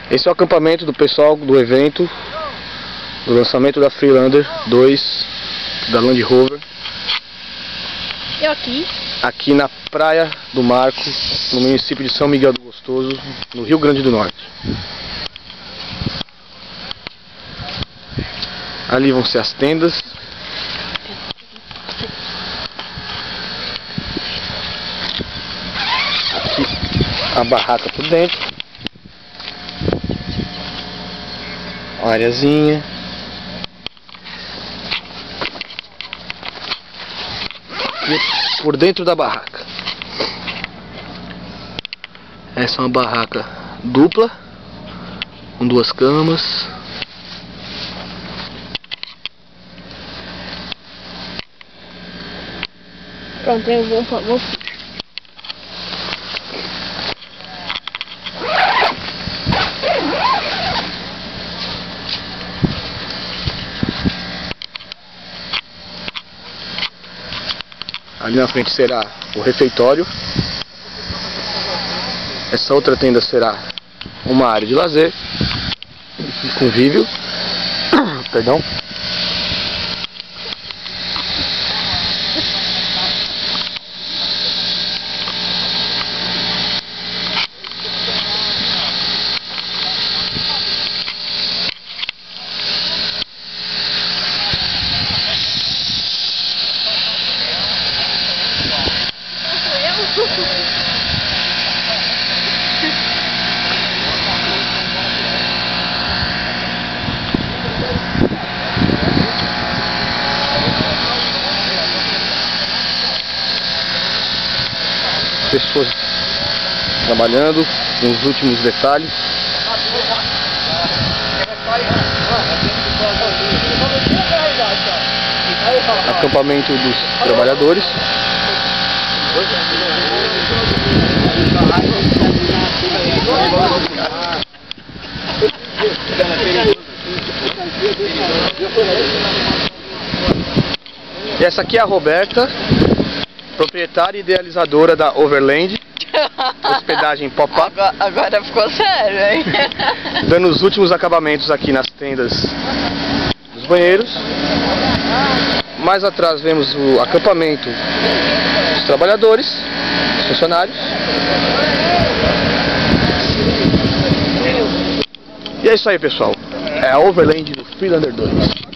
Esse é o acampamento do pessoal do evento, do lançamento da Freelander 2, da Land Rover. Eu aqui. Aqui na Praia do Marco, no município de São Miguel do Gostoso, no Rio Grande do Norte. Ali vão ser as tendas. Aqui a barraca por dentro. Uma areazinha. E por dentro da barraca. Essa é uma barraca dupla, com 2 camas. Pronto, eu vou. Ali na frente será o refeitório. Essa outra tenda será uma área de lazer e convívio. Perdão. Pessoas trabalhando com os últimos detalhes. Acampamento dos trabalhadores. E essa aqui é a Roberta, proprietária e idealizadora da Overland, hospedagem pop-up. Agora ficou sério, hein? Dando os últimos acabamentos aqui nas tendas dos banheiros. Mais atrás vemos o acampamento dos trabalhadores, dos funcionários. E é isso aí, pessoal. É a Overland do Freelander 2.